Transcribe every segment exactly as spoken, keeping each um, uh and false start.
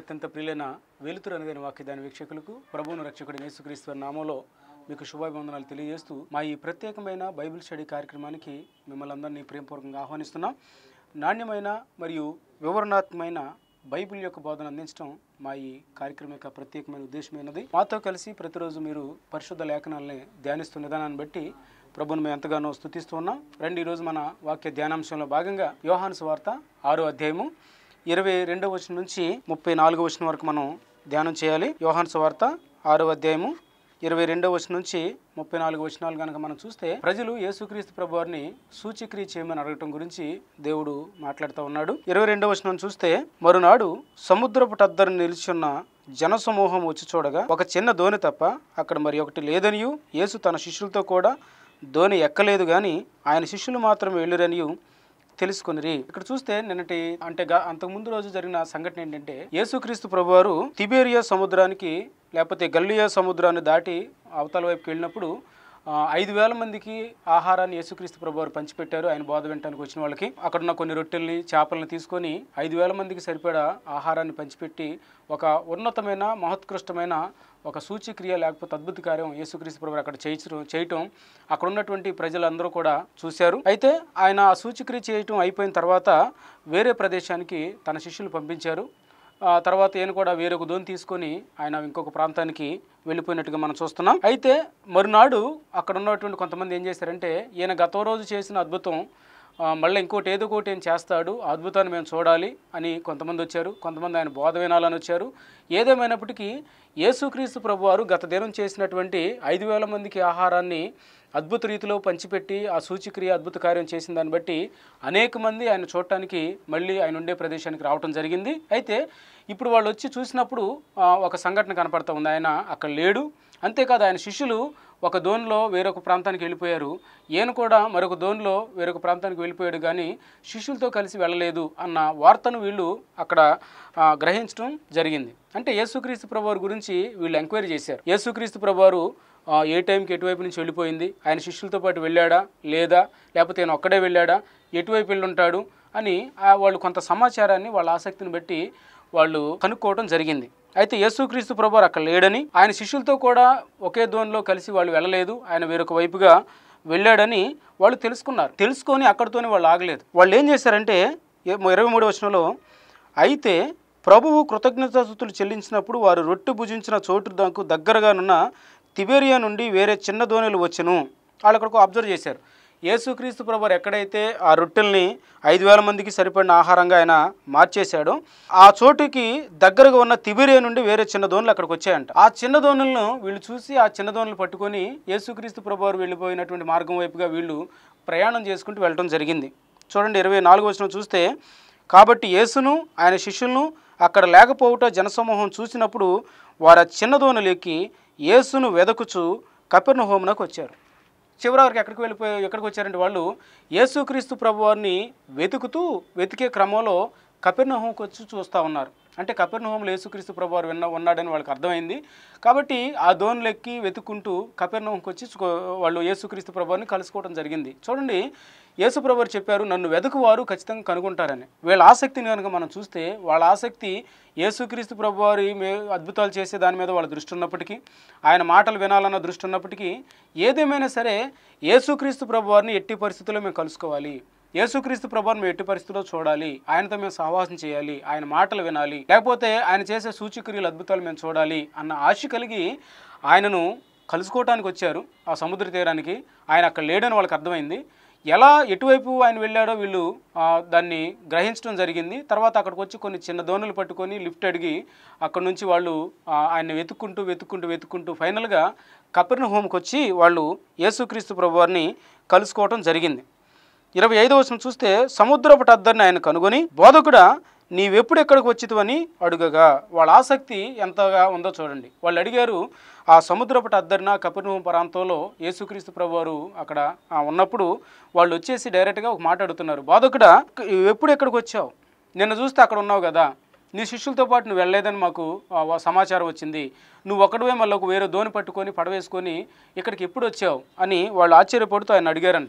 అత్యంత ప్రియులైన వెలుతురు అనగాని వాక్యదాని వీక్షకులకు ప్రభువును రక్షకుడు యేసుక్రీస్తు నామములో మీకు శుభాభివందనాలు తెలియజేస్తూ మా ఈ ప్రత్యేకమైన బైబిల్ స్టడీ కార్యక్రమానికి మిమ్మల్ని అందరినీ ప్రేమపూర్వకంగా ఆహ్వానిస్తున్నాం. నాణ్యమైన మరియు వివరణాత్మకమైన బైబిల్ యొక్క బోధన అందించడం మా ఈ కార్యక్రమం యొక్క ప్రత్యేకమైన ఉద్దేశమైనది. మాతో కలిసి ప్రతిరోజు మీరు పరిశుద్ధ లేఖనాలని ధ్యానిస్తున్న విధానాన్ని బట్టి ప్రభువును మేము ఎంతగానో స్తుతిస్తూ ఉన్నాం. రండి, ఈరోజు మన వాక్య ధ్యానాంశంలో భాగంగా యోహాను సువార్త ఆరో అధ్యాయము ఇరవై రెండవ వచనం నుంచి ముప్పై నాలుగో వచనం వరకు మనం ధ్యానం చేయాలి. యోహాను సువార్త ఆరో అధ్యాయము ఇరవై రెండవ వచనం నుంచి ముప్పై నాలుగు వచనాలు కనుక మనం చూస్తే, ప్రజలు యేసుక్రీస్తు ప్రభువారిని సూచక్రియ చేయమని అడగటం గురించి దేవుడు మాట్లాడుతూ ఉన్నాడు. ఇరవై రెండవ వచనం చూస్తే, మరునాడు సముద్రపు టద్దరు నిలిచున్న జనసమూహం వచ్చి చూడగా ఒక చిన్న దోణి తప్ప అక్కడ మరి ఒకటి లేదనియు, యేసు తన శిష్యులతో కూడా దోణి ఎక్కలేదు గాని ఆయన శిష్యులు మాత్రం వెళ్ళురనియు తెలుసుకుని. ఇక్కడ చూస్తే నిన్నటి అంటే అంతకు ముందు రోజు జరిగిన సంఘటన ఏంటంటే, యేసుక్రీస్తు ప్రభువారు తిబేరియా సముద్రానికి లేకపోతే గల్లియా సముద్రాన్ని దాటి అవతల వైపుకి వెళ్ళినప్పుడు ఐదు వేల మందికి ఆహారాన్ని యేసుక్రీస్తు ప్రభువారు పంచిపెట్టారు. ఆయన బోధ వినటానికి వచ్చిన వాళ్ళకి అక్కడున్న కొన్ని రొట్టెల్ని చేపలను తీసుకొని ఐదు వేల మందికి సరిపడా ఆహారాన్ని పంచిపెట్టి ఒక ఉన్నతమైన మహోత్కృష్టమైన ఒక సూచక్రియ లేకపోతే అద్భుత కార్యం యేసుక్రీస్తు ప్రభువారు అక్కడ చేయించడం చేయటం అక్కడ ఉన్నటువంటి ప్రజలందరూ కూడా చూశారు. అయితే ఆయన ఆ సూచక్రియ చేయటం అయిపోయిన తర్వాత వేరే ప్రదేశానికి తన శిష్యులు పంపించారు. తర్వాత ఈయన కూడా వేరొక దోణి తీసుకొని ఆయన ఇంకొక ప్రాంతానికి వెళ్ళిపోయినట్టుగా మనం చూస్తున్నాం. అయితే మరునాడు అక్కడ ఉన్నటువంటి కొంతమంది ఏం చేశారంటే, ఈయన గత రోజు చేసిన అద్భుతం మళ్ళీ ఇంకోటి ఏదో ఒకటి ఏం చేస్తాడు, ఆ అద్భుతాన్ని మేము చూడాలి అని కొంతమంది వచ్చారు. కొంతమంది ఆయన బోధ వినాలని వచ్చారు. ఏదేమైనప్పటికీ యేసుక్రీస్తు ప్రభువారు గత దినం చేసినటువంటి ఐదు వేల మందికి ఆహారాన్ని అద్భుత రీతిలో పంచిపెట్టి ఆ సూచక్రియ అద్భుత కార్యం చేసిన దాన్ని బట్టి అనేక మంది ఆయన చూడటానికి మళ్ళీ ఆయన ఉండే ప్రదేశానికి రావటం జరిగింది. అయితే ఇప్పుడు వాళ్ళు వచ్చి చూసినప్పుడు ఒక సంఘటన కనపడుతూ ఉంది. ఆయన అక్కడ లేడు. అంతేకాదు ఆయన శిష్యులు ఒక దోణిలో వేరొక ప్రాంతానికి వెళ్ళిపోయారు. ఈయన కూడా మరొక దోణిలో వేరొక ప్రాంతానికి వెళ్ళిపోయాడు, కానీ శిష్యులతో కలిసి వెళ్ళలేదు అన్న వార్తను వీళ్ళు అక్కడ గ్రహించడం జరిగింది. అంటే యేసుక్రీస్తు ప్రభువారి గురించి వీళ్ళు ఎంక్వైరీ చేశారు. యేసుక్రీస్తు ప్రభువారు ఏ టైంకి ఎటువైపు నుంచి వెళ్ళిపోయింది, ఆయన శిష్యులతో పాటు వెళ్ళాడా లేదా, లేకపోతే ఆయన ఒక్కడే వెళ్ళాడా, ఎటువైపు వెళ్ళి ఉంటాడు అని వాళ్ళు కొంత సమాచారాన్ని వాళ్ళ ఆసక్తిని బట్టి వాళ్ళు కనుక్కోవడం జరిగింది. అయితే యేసుక్రీస్తు ప్రభువారు అక్కడ లేడని, ఆయన శిష్యులతో కూడా ఒకే దోణిలో కలిసి వాళ్ళు వెళ్ళలేదు, ఆయన వేరొక వైపుగా వెళ్ళాడని వాళ్ళు తెలుసుకున్నారు. తెలుసుకొని అక్కడితోనే వాళ్ళు ఆగలేదు. వాళ్ళు ఏం చేశారంటే ఇరవై మూడు వచనంలో, అయితే ప్రభువు కృతజ్ఞతాస్తుతులు చెల్లించినప్పుడు వారు రొట్టె భుజించిన చోటు దాకు దగ్గరగానున్న తిబేరియా నుండి వేరే చిన్న దోణిలు వచ్చెను. వాళ్ళు అక్కడికి అబ్జర్వ్ చేశారు. యేసుక్రీస్తు ప్రభువారు ఎక్కడైతే ఆ రొట్టెల్ని ఐదు వేల మందికి సరిపడిన ఆహారంగా ఆయన మార్చేశాడో ఆ చోటుకి దగ్గరగా ఉన్న తిబేరియా నుండి వేరే చిన్న దోణులు అక్కడికి వచ్చాయంట. ఆ చిన్న దోణులను వీళ్ళు చూసి ఆ చిన్న దోణులు పట్టుకొని యేసుక్రీస్తు ప్రభువారు వెళ్ళిపోయినటువంటి మార్గం వైపుగా వీళ్ళు ప్రయాణం చేసుకుంటూ వెళ్ళడం జరిగింది. చూడండి, ఇరవై నాలుగు వచనం చూస్తే, కాబట్టి యేసును ఆయన శిష్యులను అక్కడ లేకపోవుట జనసమూహం చూసినప్పుడు వారు ఆ చిన్న దోణులు ఎక్కి యేసును వెదకుచు కపెర్నహూమునకు వచ్చారు. చివరి వరకు ఎక్కడికి వెళ్ళిపోయి ఎక్కడికి వచ్చారంటే, వాళ్ళు యేసుక్రీస్తు ప్రభువారిని వెతుకుతూ వెతికే క్రమంలో కపెర్నహూముకు వచ్చి చూస్తూ ఉన్నారు. అంటే కపెర్నహూములో యేసుక్రీస్తు ప్రభువారు విన్న ఉన్నాడని వాళ్ళకి అర్థమైంది. కాబట్టి ఆ దోణులు ఎక్కి వెతుక్కుంటూ కపెర్నహూముకు వచ్చి వాళ్ళు యేసుక్రీస్తు ప్రభువారిని కలుసుకోవడం జరిగింది. చూడండి, యేసు ప్రభువారు చెప్పారు, నన్ను వెతుకువారు ఖచ్చితంగా కనుగొంటారని. వీళ్ళ ఆసక్తిని కనుక మనం చూస్తే, వాళ్ళ ఆసక్తి యేసుక్రీస్తు ప్రభువారి మే అద్భుతాలు చేసే దాని మీద వాళ్ళ దృష్టి ఉన్నప్పటికీ, ఆయన మాటలు వినాలన్న దృష్టి ఉన్నప్పటికీ, ఏదేమైనా సరే యేసుక్రీస్తు ప్రభువారిని ఎట్టి పరిస్థితుల్లో మేము కలుసుకోవాలి, యేసుక్రీస్తు ప్రభువారిని మేము ఎట్టి పరిస్థితుల్లో చూడాలి, ఆయనతో మేము సహవాసం చేయాలి, ఆయన మాటలు వినాలి, లేకపోతే ఆయన చేసే సూచక్రియలు అద్భుతాలు మేము చూడాలి అన్న ఆశ కలిగి ఆయనను కలుసుకోవటానికి వచ్చారు ఆ సముద్ర తీరానికి. ఆయన అక్కడ లేడని వాళ్ళకి అర్థమైంది. ఎలా ఎటువైపు ఆయన వెళ్ళాడో వీళ్ళు దాన్ని గ్రహించడం జరిగింది. తర్వాత అక్కడికి వచ్చి కొన్ని చిన్న దోణులు పట్టుకొని లిఫ్ట్ అడిగి అక్కడ నుంచి వాళ్ళు ఆయన్ని వెతుక్కుంటూ వెతుక్కుంటూ వెతుక్కుంటూ ఫైనల్గా కపెర్నహూముకు వచ్చి వాళ్ళు యేసుక్రీస్తు ప్రభువారిని కలుసుకోవటం జరిగింది. ఇరవై ఐదవ వచనం చూస్తే, సముద్రపు టద్దరిని ఆయన కనుగొని, బోధకుడా నీవెప్పుడు ఎక్కడికి వచ్చితివని అడుగగా, వాళ్ళ ఆసక్తి ఎంతగా ఉందో చూడండి. వాళ్ళు అడిగారు, ఆ సముద్రపు టద్దరిన కపెర్నహూము ప్రాంతంలో యేసుక్రీస్తు ప్రభువారు అక్కడ ఉన్నప్పుడు వాళ్ళు వచ్చేసి డైరెక్ట్గా ఒక మాట అడుగుతున్నారు, బోధకుడా ఎప్పుడు ఎక్కడికి వచ్చావు, నిన్న చూస్తే అక్కడ ఉన్నావు కదా, నీ శిష్యులతో పాటు నువ్వు వెళ్ళలేదని మాకు సమాచారం వచ్చింది, నువ్వు ఒకటివే మళ్ళీ ఒక వేరే దోణి పట్టుకొని పడవేసుకొని ఇక్కడికి ఎప్పుడు వచ్చావు అని వాళ్ళు ఆశ్చర్యపడుతూ ఆయన అడిగారంట.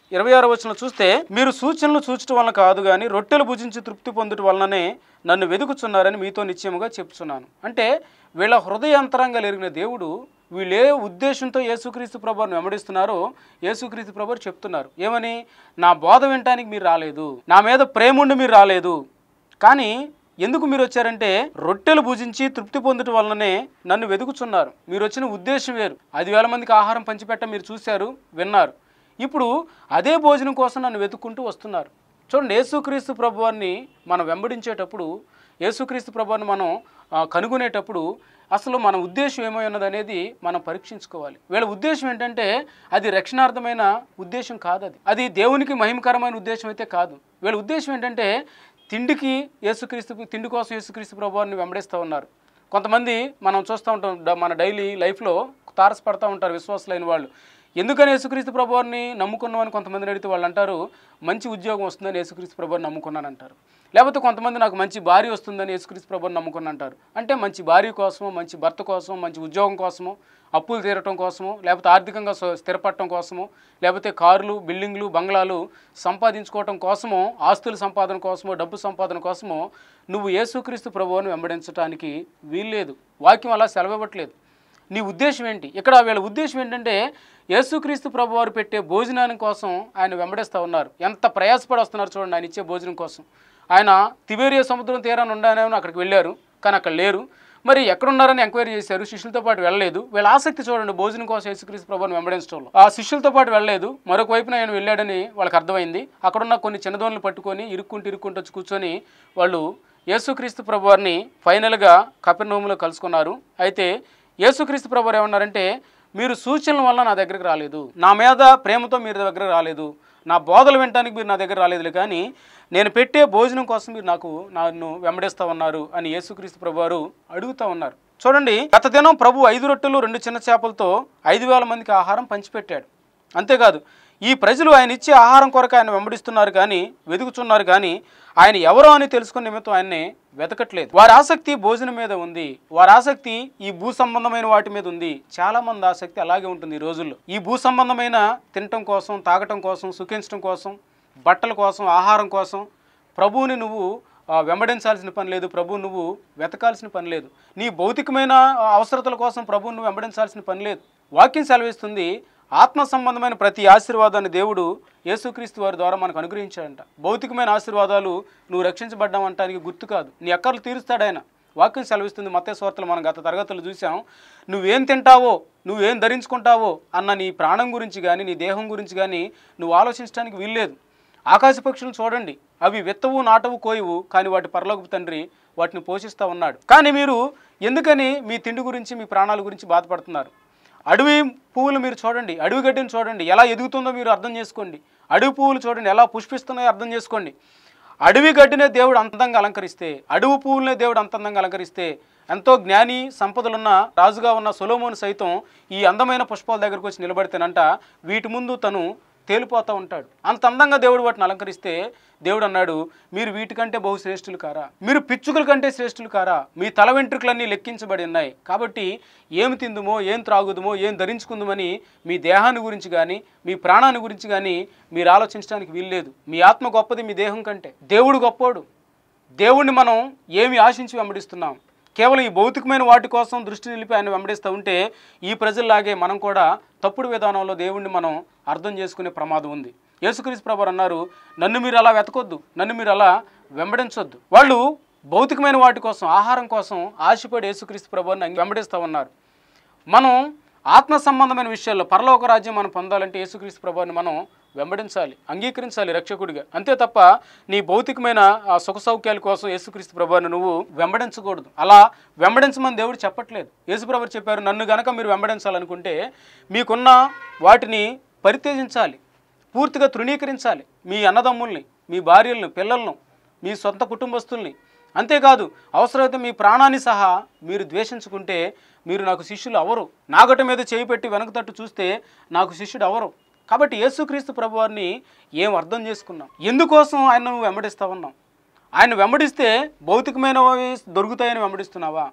ఇరవై ఆరో వచనం చూస్తే, మీరు సూచనలు చూచటం వలన కాదు కానీ రొట్టెలు భుజించి తృప్తి పొందుట వలననే నన్ను వెతుకుచున్నారని మీతో నిశ్చయముగా చెప్తున్నాను. అంటే వీళ్ళ హృదయాంతరంగాలు ఎరిగిన దేవుడు వీళ్ళే ఉద్దేశంతో యేసుక్రీస్తు ప్రభువుని వెంబడిస్తున్నారో యేసుక్రీస్తు ప్రభువు చెప్తున్నారు. ఏమని? నా బోధ వినటానికి మీరు రాలేదు, నా మీద ప్రేమ ఉండి మీరు రాలేదు, కానీ ఎందుకు మీరు వచ్చారంటే రొట్టెలు భుజించి తృప్తి పొందటం వలననే నన్ను వెతుకుచున్నారు. మీరు వచ్చిన ఉద్దేశం వేరు. ఐదు వేల మందికి ఆహారం పంచిపెట్ట మీరు చూశారు, విన్నారు. ఇప్పుడు అదే భోజనం కోసం నన్ను వెతుక్కుంటూ వస్తున్నారు. చూడండి, యేసుక్రీస్తు ప్రభువాన్ని మనం వెంబడించేటప్పుడు, యేసుక్రీస్తు ప్రభువాన్ని మనం కనుగొనేటప్పుడు అసలు మన ఉద్దేశం ఏమై ఉన్నది అనేది మనం పరీక్షించుకోవాలి. వీళ్ళ ఉద్దేశం ఏంటంటే అది రక్షణార్థమైన ఉద్దేశం కాదు, అది అది దేవునికి మహిమకరమైన ఉద్దేశం అయితే కాదు. వీళ్ళ ఉద్దేశం ఏంటంటే తిండికి యేసుక్రీస్తు తిండి కోసం యేసుక్రీస్తు ప్రభువాన్ని వెంబడిస్తూ ఉన్నారు. కొంతమంది మనం చూస్తూ ఉంటాం, మన డైలీ లైఫ్లో తారసపడుతూ ఉంటారు విశ్వాసులైన వాళ్ళు. ఎందుకని యేసుక్రీస్తు ప్రభువాన్ని నమ్ముకున్నామని కొంతమందిని అడిగితే వాళ్ళు అంటారు, మంచి ఉద్యోగం వస్తుందని యేసుక్రీస్తు ప్రభువాన్ని నమ్ముకున్నాను అంటారు. లేకపోతే కొంతమంది నాకు మంచి భార్య వస్తుందని యేసుక్రీస్తు ప్రభువాన్ని నమ్ముకున్నాను అంటారు. అంటే మంచి భార్య కోసమో, మంచి భర్త కోసమో, మంచి ఉద్యోగం కోసమో, అప్పులు తీరటం కోసమో, లేకపోతే ఆర్థికంగా స్థిరపడటం కోసమో, లేకపోతే కార్లు, బిల్డింగ్లు, బంగ్లాలు సంపాదించుకోవటం కోసమో, ఆస్తుల సంపాదన కోసమో, డబ్బు సంపాదన కోసమో నువ్వు యేసుక్రీస్తు ప్రభువుని వెంబడించడానికి వీల్లేదు. వాక్యం అలా సెలవివ్వట్లేదు. నీ ఉద్దేశం ఏంటి? ఇక్కడ వీళ్ళ ఉద్దేశం ఏంటంటే యేసుక్రీస్తు ప్రభువారు పెట్టే భోజనానికి కోసం ఆయన వెంబడిస్తూ ఉన్నారు. ఎంత ప్రయాసపడి వస్తున్నారు చూడండి ఆయన ఇచ్చే భోజనం కోసం. ఆయన తిబేరియా సముద్రం తీరాన్ని ఉండాలని అక్కడికి వెళ్ళారు, కానీ అక్కడ లేరు. మరి ఎక్కడున్నారని ఎంక్వైరీ చేశారు, శిష్యులతో పాటు వెళ్ళలేదు. వీళ్ళ ఆసక్తి చూడండి భోజనం కోసం యేసుక్రీస్తు ప్రభువుని వెంబడించడంలో. ఆ శిష్యులతో పాటు వెళ్ళలేదు, మరొక వైపున ఆయన వెళ్ళాడని వాళ్ళకి అర్థమైంది. అక్కడున్న కొన్ని చిన్నదోన్లు పట్టుకొని ఇరుక్కుంటూ ఇరుక్కుంటూ వచ్చి కూర్చొని వాళ్ళు యేసుక్రీస్తు ప్రభువారిని ఫైనల్గా కపెర్నహూములో కలుసుకున్నారు. అయితే యేసుక్రీస్తు ప్రభువారు ఏమన్నారంటే, మీరు సూచనల వల్ల నా దగ్గరికి రాలేదు, నా మీద ప్రేమతో మీరు దగ్గర రాలేదు, నా బోధలు వినటానికి మీరు నా దగ్గర రాలేదు, కానీ నేను పెట్టే భోజనం కోసం మీరు నాకు నన్ను వెంబడిస్తూ ఉన్నారు అని యేసుక్రీస్తు ప్రభువారు అడుగుతూ ఉన్నారు. చూడండి, గత దినం ప్రభు ఐదు రొట్టెలు రెండు చిన్న చేపలతో ఐదు వేల మందికి ఆహారం పంచిపెట్టాడు. అంతేకాదు, ఈ ప్రజలు ఆయన ఇచ్చే ఆహారం కొరకు ఆయన వెంబడిస్తున్నారు కానీ, వెతుకుతున్నారు కానీ ఆయన ఎవరో అని తెలుసుకునే నిమిత్తం ఆయన్ని వెతకట్లేదు. వారి ఆసక్తి భోజనం మీద ఉంది, వారి ఆసక్తి ఈ భూ సంబంధమైన వాటి మీద ఉంది. చాలా మంది ఆసక్తి అలాగే ఉంటుంది ఈ రోజుల్లో. ఈ భూ సంబంధమైన తినటం కోసం, తాగటం కోసం, సుఖించడం కోసం, బట్టల కోసం, ఆహారం కోసం ప్రభువుని నువ్వు వెంబడించాల్సిన పని లేదు, ప్రభువు నువ్వు వెతకాల్సిన పని లేదు. నీ భౌతికమైన అవసరతల కోసం ప్రభువు నువ్వు వెంబడించాల్సిన పని లేదు. వాక్యం సెలవిస్తుంది, ఆత్మ సంబంధమైన ప్రతి ఆశీర్వాదాన్ని దేవుడు యేసుక్రీస్తు వారి ద్వారా మనకు అనుగ్రహించాడంట. భౌతికమైన ఆశీర్వాదాలు నువ్వు రక్షించబడ్డాం అంటానికి గుర్తు కాదు, నీ అక్కర్లు తీరుస్తాడు ఆయన. వాక్యం సెలవిస్తుంది, మత్తయి సువార్తలో మనం గత తరగతులు చూసాం, నువ్వేం తింటావో, నువ్వేం ధరించుకుంటావో అన్న నీ ప్రాణం గురించి కానీ, నీ దేహం గురించి కానీ నువ్వు ఆలోచించడానికి వీల్లేదు. ఆకాశ పక్షులను చూడండి, అవి విత్తవు, నాటవు, కోయవు, కానీ వాటి పరలోకపు తండ్రి వాటిని పోషిస్తూ ఉన్నాడు. కానీ మీరు ఎందుకని మీ తిండి గురించి, మీ ప్రాణాల గురించి బాధపడుతున్నారు? అడవి పువ్వులు మీరు చూడండి, అడవి గడ్డిని చూడండి ఎలా ఎదుగుతుందో మీరు అర్థం చేసుకోండి. అడవి పువ్వులు చూడండి ఎలా పుష్పిస్తున్నాయో అర్థం చేసుకోండి. అడవి గడ్డినే దేవుడు అంతంగా అలంకరిస్తే, అడవి పువ్వులనే దేవుడు అంతంగా అలంకరిస్తే, ఎంతో జ్ఞాని సంపదలున్న రాజుగా ఉన్న సొలొమోను సైతం ఈ అందమైన పుష్పాల దగ్గరకు వచ్చి నిలబడితేనంట వీటి ముందు తను తేలిపోతూ ఉంటాడు. అంత అందంగా దేవుడు వాటిని అలంకరిస్తే దేవుడు అన్నాడు, మీరు వీటికంటే బహు శ్రేష్ఠులు కారా, మీరు పిచ్చుకల కంటే శ్రేష్ఠులు కారా, మీ తల వెంట్రుకలన్నీ లెక్కించబడి ఉన్నాయి. కాబట్టి ఏమి తిందుమో, ఏం త్రాగుదుమో, ఏం ధరించుకుందామని మీ దేహాన్ని గురించి కానీ, మీ ప్రాణాన్ని గురించి కానీ మీరు ఆలోచించడానికి వీల్లేదు. మీ ఆత్మ గొప్పది మీ దేహం కంటే. దేవుడు గొప్పోడు. దేవుణ్ణి మనం ఏమి ఆశించి వెంబడిస్తున్నాం? కేవలం ఈ భౌతికమైన వాటి కోసం దృష్టి నిలిపి ఆయన వెంబడిస్తూ ఉంటే ఈ ప్రజల్లాగే మనం కూడా తప్పుడు విధానంలో దేవుణ్ణి మనం అర్థం చేసుకునే ప్రమాదం ఉంది. యేసుక్రీస్తు ప్రభువు అన్నారు, నన్ను మీరు అలా వెతకొద్దు, నన్ను మీరు అలా వెంబడించొద్దు. వాళ్ళు భౌతికమైన వాటి కోసం, ఆహారం కోసం ఆశపడి యేసుక్రీస్తు ప్రభువుని వెంబడిస్తూ ఉన్నారు. మనం ఆత్మ సంబంధమైన విషయాల్లో పరలోక రాజ్యం మనం పొందాలంటే యేసుక్రీస్తు ప్రభువుని మనం వెంబడించాలి, అంగీకరించాలి రక్షకుడిగా. అంతే తప్ప నీ భౌతికమైన సుఖ సౌఖ్యాల కోసం యేసుక్రీస్తు ప్రభువుని నువ్వు వెంబడించకూడదు. అలా వెంబడించమని దేవుడు చెప్పట్లేదు. యేసుప్రభువు చెప్పారు, నన్ను గనక మీరు వెంబడించాలనుకుంటే మీకున్న వాటిని పరిత్యజించాలి, పూర్తిగా తృణీకరించాలి. మీ అన్నదమ్ముల్ని, మీ భార్యలను, పిల్లలను, మీ సొంత కుటుంబస్తుల్ని, అంతేకాదు అవసరమైతే మీ ప్రాణాన్ని సహా మీరు ద్వేషించుకుంటే మీరు నాకు శిష్యులు అవరు. నాగట మీద చేయి పెట్టి వెనక తట్టు చూస్తే నాకు శిష్యుడు అవరు. కాబట్టి యేసుక్రీస్తు ప్రభువారిని ఏం అర్థం చేసుకున్నాం? ఎందుకోసం ఆయన నువ్వు వెంబడిస్తా ఉన్నాం? ఆయన వెంబడిస్తే భౌతికమైనవి దొరుకుతాయని వెంబడిస్తున్నావా?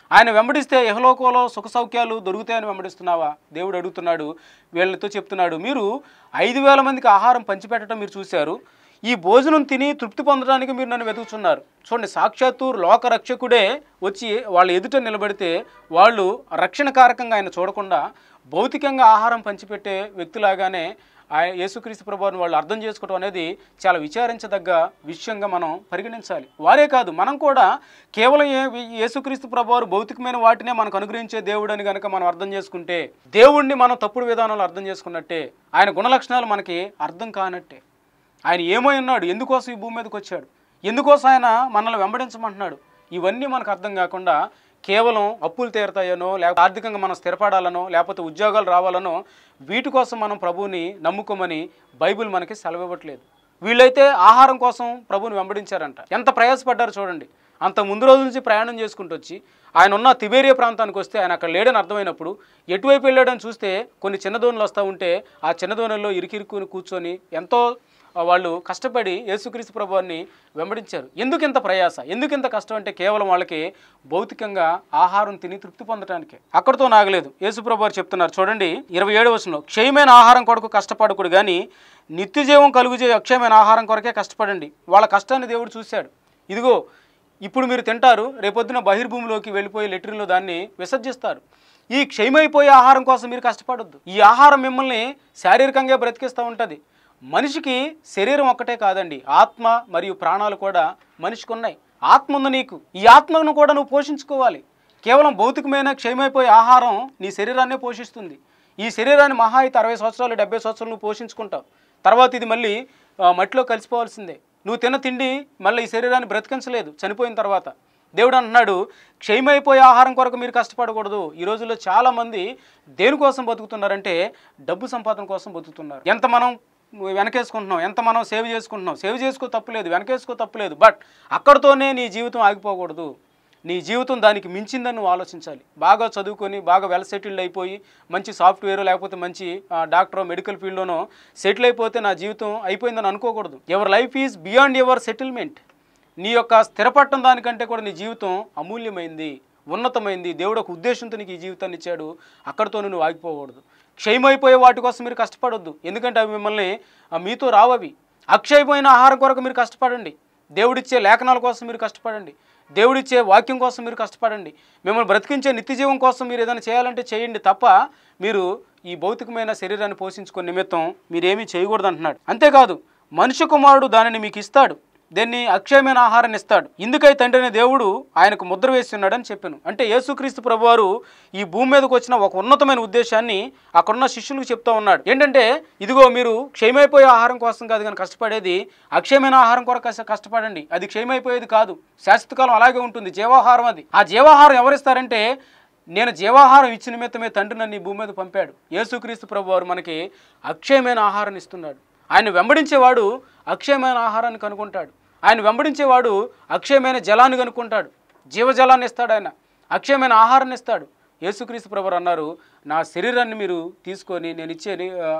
ఆయన వెంబడిస్తే యహలోకంలో సుఖ సౌఖ్యాలు దొరుకుతాయని వెంబడిస్తున్నావా? దేవుడు అడుగుతున్నాడు. వీళ్ళతో చెప్తున్నాడు, మీరు ఐదు వేల మందికి ఆహారం పంచిపెట్టడం మీరు చూశారు, ఈ భోజనం తిని తృప్తి పొందడానికి మీరు నన్ను వెతుకుతున్నారు. చూడండి, సాక్షాత్తు లోక రక్షకుడే వచ్చి వాళ్ళ ఎదుట నిలబడితే వాళ్ళు రక్షణ కారకంగా ఆయన చూడకుండా భౌతికంగా ఆహారం పంచిపెట్టే వ్యక్తిలాగానే ఆయన యేసుక్రీస్తు ప్రభువుని వాళ్ళు అర్థం చేసుకోవడం అనేది చాలా విచారించదగ్గ విషయంగా మనం పరిగణించాలి. వారే కాదు, మనం కూడా కేవలం యేసుక్రీస్తు ప్రభువారు భౌతికమైన వాటినే మనకు అనుగ్రహించే దేవుడు అని కనుక మనం అర్థం చేసుకుంటే దేవుణ్ణి మనం తప్పుడు విధానంలో అర్థం చేసుకున్నట్టే, ఆయన గుణలక్షణాలు మనకి అర్థం కానట్టే. ఆయన ఏమై ఉన్నాడు, ఎందుకోసం ఈ భూమి మీదకి వచ్చాడు, ఎందుకోసం ఆయన మనల్ని వెంబడించమంటున్నాడు, ఇవన్నీ మనకు అర్థం కాకుండా కేవలం అప్పులు తీరతాయనో, లేకపోతే ఆర్థికంగా మనం స్థిరపడాలనో, లేకపోతే ఉద్యోగాలు రావాలనో వీటి కోసం మనం ప్రభువుని నమ్ముకోమని బైబిల్ మనకి సెలవివ్వట్లేదు. వీళ్ళైతే ఆహారం కోసం ప్రభువుని వెంబడించారంట. ఎంత ప్రయాసపడ్డారు చూడండి. అంత ముందు రోజు నుంచి ప్రయాణం చేసుకుంటూ వచ్చి ఆయన ఉన్న తిబేరియా ప్రాంతానికి వస్తే ఆయన అక్కడ లేడని అర్థమైనప్పుడు ఎటువైపు వెళ్ళాడని చూస్తే కొన్ని చిన్నదోణులు వస్తూ ఉంటే ఆ చిన్నదోణుల్లో ఇరికిరుకుని కూర్చొని ఎంతో వాళ్ళు కష్టపడి యేసుక్రీస్తు ప్రభువుని వెంబడించారు. ఎందుకు ఇంత ప్రయాస, ఎందుకు ఇంత కష్టం అంటే కేవలం వాళ్ళకి భౌతికంగా ఆహారం తిని తృప్తి పొందటానికే. అక్కడితో నాగలేదు. యేసు ప్రభువు చెప్తున్నారు చూడండి, ఇరవై ఏడవ వచనంలో, క్షయమైన ఆహారం కొరకు కష్టపడకూడదు కానీ నిత్యజీవం కలుగుజే అక్షయమైన ఆహారం కొరకే కష్టపడండి. వాళ్ళ కష్టాన్ని దేవుడు చూశాడు. ఇదిగో ఇప్పుడు మీరు తింటారు, రేపొద్దున బహిర్భూమిలోకి వెళ్ళిపోయి లెట్రిన్లో దాన్ని విసర్జిస్తారు. ఈ క్షయమైపోయే ఆహారం కోసం మీరు కష్టపడొద్దు. ఈ ఆహారం మిమ్మల్ని శారీరకంగా బ్రతికిస్తూ ఉంటుంది. మనిషికి శరీరం ఒక్కటే కాదండి, ఆత్మ మరియు ప్రాణాలు కూడా మనిషికి ఉన్నాయి. ఆత్మ ఉంది నీకు, ఈ ఆత్మను కూడా నువ్వు పోషించుకోవాలి. కేవలం భౌతికమైన క్షయమైపోయే ఆహారం నీ శరీరాన్నే పోషిస్తుంది. ఈ శరీరాన్ని మహా అయితే అరవై సంవత్సరాలు డెబ్బై సంవత్సరాలు నువ్వు పోషించుకుంటావు. తర్వాత ఇది మళ్ళీ మట్టిలో కలిసిపోవాల్సిందే. నువ్వు తిన్న తిండి మళ్ళీ ఈ శరీరాన్ని బ్రతికించలేదు చనిపోయిన తర్వాత. దేవుడు అంటున్నాడు, క్షయమైపోయే ఆహారం కొరకు మీరు కష్టపడకూడదు. ఈ రోజుల్లో చాలామంది దేనికోసం బతుకుతున్నారంటే డబ్బు సంపాదన కోసం బతుకుతున్నారు. ఎంత మనం వెనకేసుకుంటున్నాం, ఎంత మనం సేవ్ చేసుకుంటున్నాం, సేవ్ చేసుకో తప్పులేదు, వెనకేసుకో తప్పులేదు, బట్ అక్కడితోనే నీ జీవితం ఆగిపోకూడదు. నీ జీవితం దానికి మించిందని నువ్వు ఆలోచించాలి. బాగా చదువుకొని బాగా వెల్ సెటిల్డ్ అయిపోయి మంచి సాఫ్ట్వేర్ లేకపోతే మంచి డాక్టర్ మెడికల్ ఫీల్డ్లోనో సెటిల్ అయిపోతే నా జీవితం అయిపోయిందని అనుకోకూడదు. Your life is beyond your settlement. నీ యొక్క స్థిరపడటం దానికంటే కూడా నీ జీవితం అమూల్యమైంది, ఉన్నతమైంది. దేవుడు ఒక ఉద్దేశంతో నీకు ఈ జీవితాన్ని ఇచ్చాడు. అక్కడితో నువ్వు ఆగిపోకూడదు. క్షయమైపోయే వాటి కోసం మీరు కష్టపడొద్దు, ఎందుకంటే అవి మిమ్మల్ని మీతో రావవి. అక్షయమైన ఆహారం కొరకు మీరు కష్టపడండి. దేవుడిచ్చే లేఖనాల కోసం మీరు కష్టపడండి. దేవుడిచ్చే వాక్యం కోసం మీరు కష్టపడండి. మిమ్మల్ని బ్రతికించే నిత్యజీవం కోసం మీరు ఏదైనా చేయాలంటే చేయండి తప్ప మీరు ఈ భౌతికమైన శరీరాన్ని పోషించుకునే నిమిత్తం మీరేమీ చేయకూడదు అంటున్నాడు. అంతేకాదు, మనుష్య కుమారుడు దానిని మీకు ఇస్తాడు, దీన్ని అక్షయమైన ఆహారాన్ని ఇస్తాడు. ఇందుకై తండ్రిని దేవుడు ఆయనకు ముద్ర వేసి ఉన్నాడని చెప్పాను. అంటే యేసుక్రీస్తు ప్రభువారు ఈ భూమి మీదకి వచ్చిన ఒక ఉన్నతమైన ఉద్దేశాన్ని అక్కడున్న శిష్యులకు చెప్తా ఉన్నాడు. ఏంటంటే, ఇదిగో మీరు క్షయమైపోయే ఆహారం కోసం కాదు కానీ కష్టపడేది అక్షయమైన ఆహారం కొరకు కష్టపడండి. అది క్షయమైపోయేది కాదు, శాశ్వతకాలం అలాగే ఉంటుంది. జీవాహారం అది. ఆ జీవాహారం ఎవరిస్తారంటే, నేను జీవాహారం ఇచ్చిన నిమిత్తమే తండ్రి నన్ను ఈ భూమి మీద పంపాడు. యేసుక్రీస్తు ప్రభువారు మనకి అక్షయమైన ఆహారాన్ని ఇస్తున్నాడు. ఆయన వెంబడించేవాడు అక్షయమైన ఆహారాన్ని కనుక్కుంటాడు. ఆయన వెంబడించేవాడు అక్షయమైన జలాన్ని కనుక్కుంటాడు. జీవజలాన్ని ఇస్తాడు. ఆయన అక్షయమైన ఆహారాన్ని ఇస్తాడు. యేసుక్రీస్తు ప్రభువు అన్నారు, నా శరీరాన్ని మీరు తీసుకొని నేను ఇచ్చే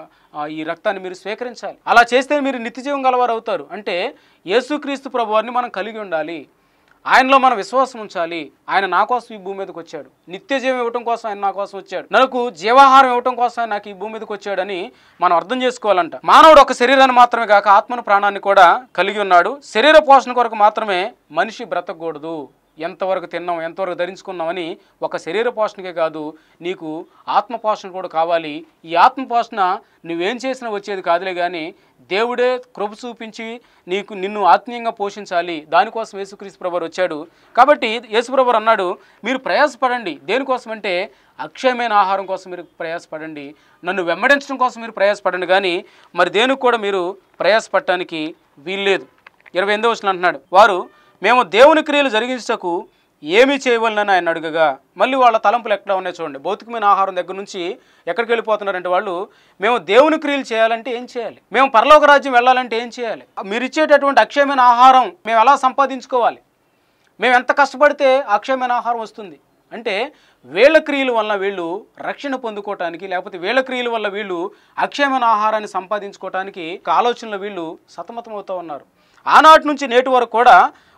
ఈ రక్తాన్ని మీరు స్వీకరించాలి. అలా చేస్తే మీరు నిత్యజీవం గలవారు అవుతారు. అంటే యేసుక్రీస్తు ప్రభువారిని మనం కలిగి ఉండాలి. ఆయనలో మనం విశ్వాసం ఉంచాలి. ఆయన నా కోసం ఈ భూమి మీదకి వచ్చాడు. నిత్య జీవం ఇవ్వటం కోసం ఆయన నా కోసం వచ్చాడు. నాకు జీవాహారం ఇవ్వటం కోసం ఆయన నాకు ఈ భూమి మీదకి వచ్చాడని మనం అర్థం చేసుకోవాలంట. మానవుడు ఒక శరీరాన్ని మాత్రమే కాక ఆత్మను ప్రాణాన్ని కూడా కలిగి ఉన్నాడు. శరీర పోషణ కొరకు మాత్రమే మనిషి బ్రతకూడదు. ఎంతవరకు తిన్నాం, ఎంతవరకు ధరించుకున్నామని ఒక శరీర పోషణకే కాదు, నీకు ఆత్మ పోషణ కూడా కావాలి. ఈ ఆత్మ పోషణ నువ్వేం చేసినా వచ్చేది కాదులే కానీ దేవుడే కృప చూపించి నీకు నిన్ను ఆత్మీయంగా పోషించాలి. దానికోసం యేసుక్రీస్తు ప్రభువు వచ్చాడు. కాబట్టి యేసు ప్రభువు అన్నాడు, మీరు ప్రయాసపడండి. దేనికోసం అంటే అక్షయమైన ఆహారం కోసం మీరు ప్రయాసపడండి. నన్ను వెంబడించడం కోసం మీరు ప్రయాసపడండి. కానీ మరి దేనికి కూడా మీరు ప్రయాసపడటానికి వీల్లేదు. ఇరవై ఎనిమిదవ వచనం అంటున్నాడు, వారు మేము దేవుని క్రియలు జరిగించటకు ఏమి చేయవలనని ఆయన అడగగా, మళ్ళీ వాళ్ళ తలంపులు ఎక్కడ ఉన్నాయి చూడండి. భౌతికమైన ఆహారం దగ్గర నుంచి ఎక్కడికి వెళ్ళిపోతున్నారంటే వాళ్ళు, మేము దేవుని క్రియలు చేయాలంటే ఏం చేయాలి, మేము పరలోక రాజ్యం వెళ్ళాలంటే ఏం చేయాలి, మీరు ఇచ్చేటటువంటి అక్షయమైన ఆహారం మేము ఎలా సంపాదించుకోవాలి, మేము ఎంత కష్టపడితే అక్షయమైన ఆహారం వస్తుంది అంటే వీళ్ళ క్రియల వల్ల వీళ్ళు రక్షణ పొందుకోవటానికి, లేకపోతే వీళ్ళ క్రియల వల్ల వీళ్ళు అక్షయమైన ఆహారాన్ని సంపాదించుకోవటానికి ఆలోచనలు వీళ్ళు సతమతం అవుతూ ఉన్నారు. ఆనాటి నుంచి నేటి వరకు కూడా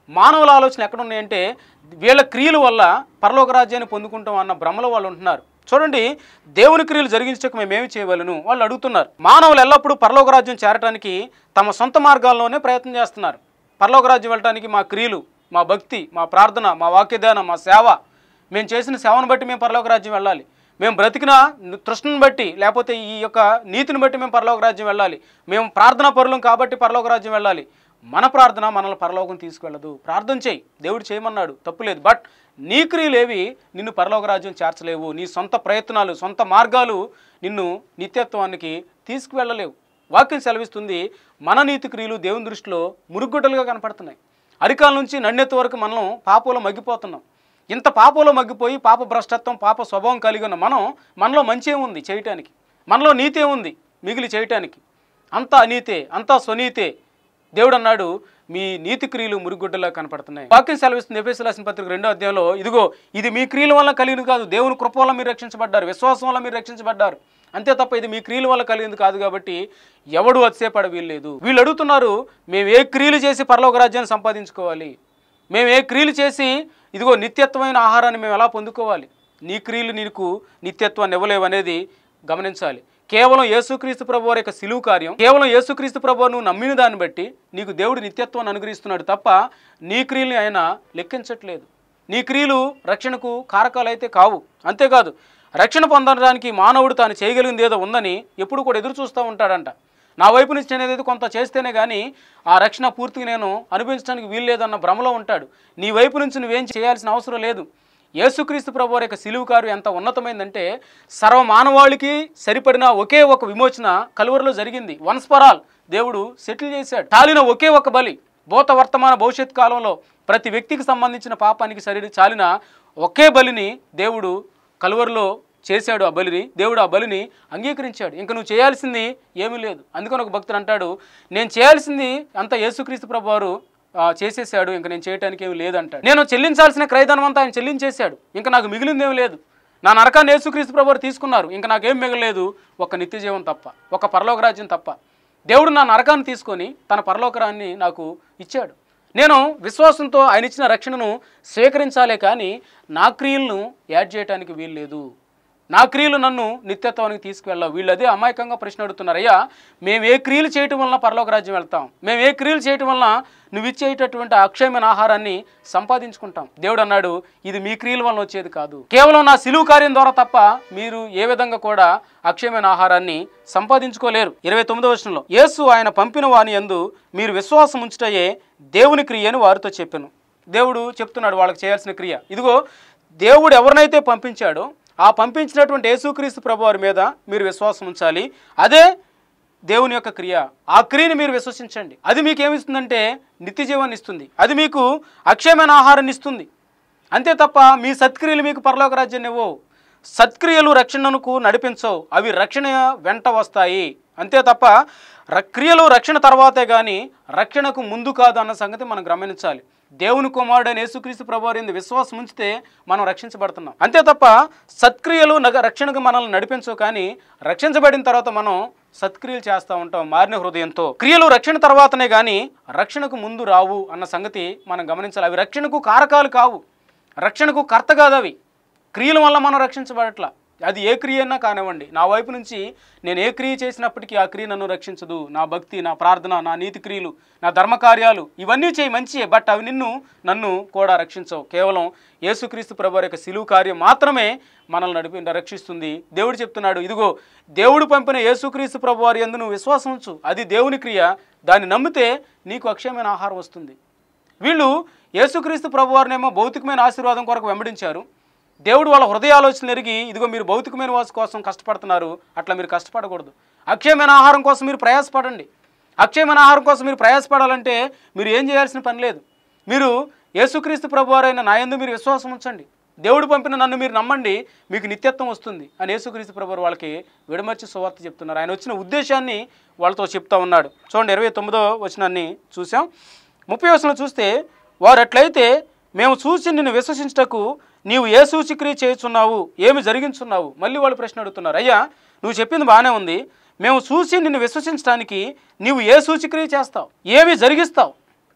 మానవుల ఆలోచన ఎక్కడున్నాయంటే వీళ్ళ క్రియల వల్ల పరలోక రాజ్యాన్ని పొందుకుంటాం అన్న భ్రమలో వాళ్ళు ఉంటున్నారు. చూడండి, దేవుని క్రియలు జరిగించక మేమేమి చేయవలను వాళ్ళు అడుగుతున్నారు. మానవులు ఎల్లప్పుడూ పరలోక రాజ్యం చేరటానికి తమ సొంత మార్గాల్లోనే ప్రయత్నం చేస్తున్నారు. పరలోక రాజ్యం వెళ్ళటానికి మా క్రియలు, మా భక్తి, మా ప్రార్థన, మా వాక్యదానం, మా సేవ, మేము చేసిన సేవను బట్టి మేము పరలోక రాజ్యం వెళ్ళాలి. మేము బ్రతికిన తృష్ణను బట్టి లేకపోతే ఈ యొక్క నీతిని బట్టి మేము పరలోక రాజ్యం వెళ్ళాలి. మేము ప్రార్థనా పరులం కాబట్టి పరలోక రాజ్యం వెళ్ళాలి. మన ప్రార్థన మనల్ని పరలోకం తీసుకెళ్ళదు. ప్రార్థన చేయి, దేవుడు చేయమన్నాడు, తప్పులేదు. బట్ నీ క్రియలేవి నిన్ను పరలోక రాజ్యం చేర్చలేవు. నీ సొంత ప్రయత్నాలు, సొంత మార్గాలు నిన్ను నిత్యత్వానికి తీసుకువెళ్ళలేవు. వాక్యం సెలవిస్తుంది, మన నీతి క్రియలు దేవుని దృష్టిలో మురుగుడ్డలుగా కనపడుతున్నాయి. అరికాల నుంచి నన్నెత్తి వరకు మనం పాపంలో మగ్గిపోతున్నాం. ఇంత పాపంలో మగ్గిపోయి పాప భ్రష్టత్వం, పాప స్వభావం కలిగి ఉన్న మనం, మనలో మంచి ఏముంది చేయటానికి? మనలో నీతి ఏముంది మిగిలి చేయటానికి? అంతా అనీతే, అంతా స్వనీతే. దేవుడు అన్నాడు, మీ నీతి క్రియలు మురుగుడ్డలా కనపడుతున్నాయి. వాక్యం సెలవిస్తుంది ఎఫెసీయులకు రాసిన పత్రిక రెండో అధ్యాయంలో, ఇదిగో ఇది మీ క్రియల వల్ల కలిగింది కాదు, దేవుని కృప వల్ల మీరు రక్షించబడ్డారు, విశ్వాసం వల్ల మీరు రక్షించబడ్డారు, అంతే తప్ప ఇది మీ క్రియల వల్ల కలిగింది కాదు. కాబట్టి ఎవడు అతిశయపడ వీల్లేదు. వీళ్ళు అడుగుతున్నారు, మేము ఏ క్రియలు చేసి పరలోక రాజ్యాన్ని సంపాదించుకోవాలి? మేము ఏ క్రియలు చేసి ఇదిగో నిత్యత్వమైన ఆహారాన్ని మేము ఎలా పొందుకోవాలి? నీ క్రియలు నీకు నిత్యత్వాన్ని ఇవ్వలేవు అనేది గమనించాలి. కేవలం యేసుక్రీస్తు ప్రభు వారి యొక్క సిలువు కార్యం, కేవలం యేసుక్రీస్తు ప్రభు నువ్వు నమ్మిన దాన్ని బట్టి నీకు దేవుడు నిత్యత్వాన్ని అనుగ్రహిస్తున్నాడు తప్ప నీ క్రియల్ని ఆయన లెక్కించట్లేదు. నీ క్రియలు రక్షణకు కారకాలు అయితే కావు. అంతేకాదు, రక్షణ పొందడానికి మానవుడు తాను చేయగలిగింది ఏదో ఉందని ఎప్పుడు కూడా ఎదురు చూస్తూ ఉంటాడంట. నా వైపు నుంచి నేను ఏదైతే కొంత చేస్తేనే కానీ ఆ రక్షణ పూర్తిగా నేను అనుభవించడానికి వీలు లేదన్న భ్రమలో ఉంటాడు. నీ వైపు నుంచి నువ్వేం చేయాల్సిన అవసరం లేదు. యేసుక్రీస్తు ప్రభు వారి యొక్క సిలువు కార్యం ఎంత ఉన్నతమైందంటే సర్వ మానవాళికి సరిపడిన ఒకే ఒక విమోచన కలువరిలో జరిగింది. వన్స్ ఫర్ ఆల్ దేవుడు సెటిల్ చేశాడు. చాలిన ఒకే ఒక బలి, భూత వర్తమాన భవిష్యత్ కాలంలో ప్రతి వ్యక్తికి సంబంధించిన పాపానికి సరి చాలిన ఒకే బలిని దేవుడు కలువరిలో చేశాడు. ఆ బలిని దేవుడు ఆ బలిని అంగీకరించాడు. ఇంకా నువ్వు చేయాల్సింది ఏమీ లేదు. అందుకని ఒక భక్తుడు అంటాడు, నేను చేయాల్సింది అంత యేసుక్రీస్తు ప్రభు వారు చేసేసాడు, ఇంకా నేను చేయడానికి ఏమి లేదంటాడు. నేను చెల్లించాల్సిన క్రయధనం అంతా ఆయన చెల్లించేశాడు, ఇంకా నాకు మిగిలిందేమి లేదు. నా నరకాన్ని యేసుక్రీస్తు ప్రభు వారు తీసుకున్నారు, ఇంకా నాకేం మిగలేదు, ఒక నిత్య జీవం తప్ప, ఒక పరలోక రాజ్యం తప్ప. దేవుడు నా నరకాన్ని తీసుకొని తన పరలోకరాన్ని నాకు ఇచ్చాడు. నేను విశ్వాసంతో ఆయన ఇచ్చిన రక్షణను స్వీకరించాలే కానీ నా క్రియలను యాడ్ చేయడానికి వీలు లేదు. నా క్రియలు నన్ను నిత్యత్వానికి తీసుకువెళ్ళావు. వీళ్ళు అదే అమాయకంగా ప్రశ్న అడుగుతున్నారు, అయ్యా మేము ఏ క్రియలు చేయటం వలన పరలోక రాజ్యం వెళ్తాం? మేము ఏ క్రియలు చేయటం వలన నువ్వు ఇచ్చేటటువంటి అక్షయమైన ఆహారాన్ని సంపాదించుకుంటాం? దేవుడు అన్నాడు, ఇది మీ క్రియల వలన వచ్చేది కాదు, కేవలం నా సిలువు కార్యం ద్వారా తప్ప మీరు ఏ విధంగా కూడా అక్షయమైన ఆహారాన్ని సంపాదించుకోలేరు. ఇరవై తొమ్మిదవ వచనంలో, యేసు ఆయన పంపిన వాని యందు మీరు విశ్వాసం ఉంచుటయే దేవుని క్రియ అని వారితో చెప్పాను. దేవుడు చెప్తున్నాడు వాళ్ళకి చేయాల్సిన క్రియ. ఇదిగో దేవుడు ఎవరినైతే పంపించాడో ఆ పంపించినటువంటి యేసుక్రీస్తు ప్రభువారి మీద మీరు విశ్వాసం ఉంచాలి. అదే దేవుని యొక్క క్రియ. ఆ క్రియని మీరు విశ్వసించండి. అది మీకు ఏమిస్తుందంటే నిత్య జీవాన్ని ఇస్తుంది. అది మీకు అక్షయమైన ఆహారాన్ని ఇస్తుంది. అంతే తప్ప మీ సత్క్రియలు మీకు పరలోక రాజ్యాన్ని ఇవ్వవు. సత్క్రియలు రక్షణకు నడిపించవు, అవి రక్షణ వెంట వస్తాయి. అంతే తప్ప క్రియలు రక్షణ తర్వాతే కానీ రక్షణకు ముందు కాదు అన్న సంగతి మనం గమనించాలి. దేవుని కుమారుడైన యేసుక్రీస్తు ప్రభువారి యందు విశ్వాసం ఉంచితే మనం రక్షించబడుతున్నాం. అంతే తప్ప సత్క్రియలు నగ రక్షణకు మనల్ని నడిపించవు. కానీ రక్షించబడిన తర్వాత మనం సత్క్రియలు చేస్తూ ఉంటాం మారిన హృదయంతో. క్రియలు రక్షణ తర్వాతనే కానీ రక్షణకు ముందు రావు అన్న సంగతి మనం గమనించాలి. అవి రక్షణకు కారకాలు కావు, రక్షణకు కర్త కాదు. అవి క్రియల వల్ల మనం రక్షించబడట్లా. అది ఏ క్రియ అయినా కానివ్వండి, నా వైపు నుంచి నేను ఏ క్రియ చేసినప్పటికీ ఆ క్రియ నన్ను రక్షించదు. నా భక్తి, నా ప్రార్థన, నా నీతి క్రియలు, నా ధర్మకార్యాలు ఇవన్నీ చేయి మంచియే, బట్ అవి నిన్ను నన్ను కూడా రక్షించవు. కేవలం యేసుక్రీస్తు ప్రభువారి యొక్క సిలువు కార్యం మాత్రమే మనల్ని నడిపి రక్షిస్తుంది. దేవుడు చెప్తున్నాడు, ఇదిగో దేవుడు పంపిన యేసుక్రీస్తు ప్రభువారి యందు నువ్వు విశ్వాసం ఉంచు, అది దేవుని క్రియ, దాన్ని నమ్మితే నీకు అక్షయమైన ఆహారం వస్తుంది. వీళ్ళు యేసుక్రీస్తు ప్రభువారినేమో భౌతికమైన ఆశీర్వాదం కొరకు వెంబడించారు. దేవుడు వాళ్ళ హృదయ ఆలోచనలు ఎరిగి, ఇదిగో మీరు భౌతికమైన వాసు కోసం కష్టపడుతున్నారు, అట్లా మీరు కష్టపడకూడదు. అక్షయమైన ఆహారం కోసం మీరు ప్రయాసపడండి. అక్షయమైన ఆహారం కోసం మీరు ప్రయాసపడాలంటే మీరు ఏం చేయాల్సిన పని లేదు. మీరు యేసుక్రీస్తు ప్రభువారైన నా యందు మీరు విశ్వాసం ఉంచండి, దేవుడు పంపిన నన్ను మీరు నమ్మండి, మీకు నిత్యత్వం వస్తుంది అని యేసుక్రీస్తు ప్రభువారు వాళ్ళకి విడమర్చి సువార్త చెప్తున్నారు. ఆయన వచ్చిన ఉద్దేశాన్ని వాళ్ళతో చెప్తా ఉన్నాడు. చూడండి, ఇరవై తొమ్మిదో వచనాన్ని చూసాం. ముప్పై వచనం చూస్తే, వారు అట్లయితే మేము చూసి నిన్ను విశ్వసించుటకు నీవు ఏ సూచిక్రియ చేయుచున్నావు, ఏమి జరిగించున్నావు? మళ్ళీ వాళ్ళు ప్రశ్న అడుగుతున్నారు, అయ్యా నువ్వు చెప్పింది బాగానే ఉంది, మేము చూసి నిన్ను విశ్వసించడానికి నీవు ఏ సూచిక్రియ చేస్తావు, ఏమి జరిగిస్తావు?